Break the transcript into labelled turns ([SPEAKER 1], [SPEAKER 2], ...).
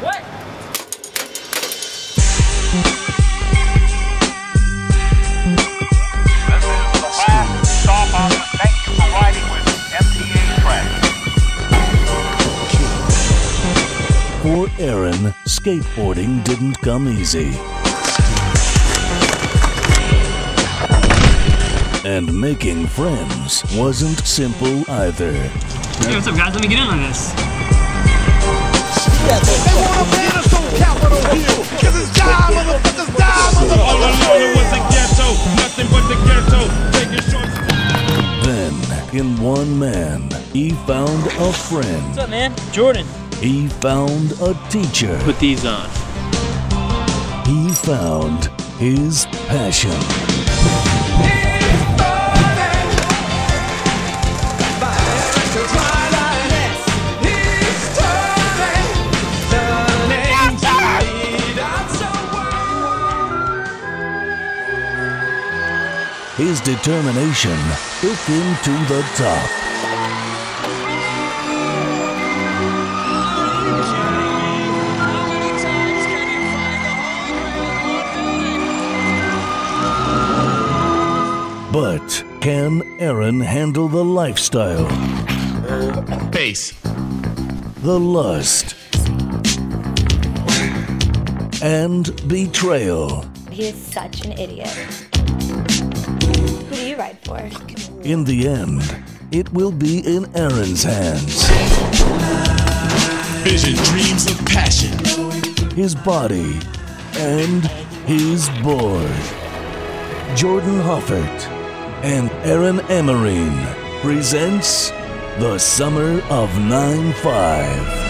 [SPEAKER 1] What?
[SPEAKER 2] This is the last stop on the Thank You for Riding with MTA track.
[SPEAKER 3] For Aaron, skateboarding didn't come easy. And making friends wasn't simple either.
[SPEAKER 1] Hey, what's up, guys? Let me get in on this.
[SPEAKER 4] They wanna ban us on Capitol Hill, 'cause it's die, motherfuckers, die, motherfuckers. All alone it was the ghetto, nothing but the ghetto. Taking shorts.
[SPEAKER 3] Then, in one man, he found a friend.
[SPEAKER 1] What's up, man? Jordan.
[SPEAKER 3] He found a teacher.
[SPEAKER 1] Put these on.
[SPEAKER 3] He found his passion. His determination took him to the top. But can Aaron handle the lifestyle?
[SPEAKER 4] Pace.
[SPEAKER 3] The lust and betrayal.
[SPEAKER 5] He is such an idiot. Who do you ride for?
[SPEAKER 3] In the end, it will be in Aaron's hands.
[SPEAKER 4] Vision, dreams of passion.
[SPEAKER 3] His body and his board. Jordan Hoffart and Aaron Amerine presents the Summer of 9/5.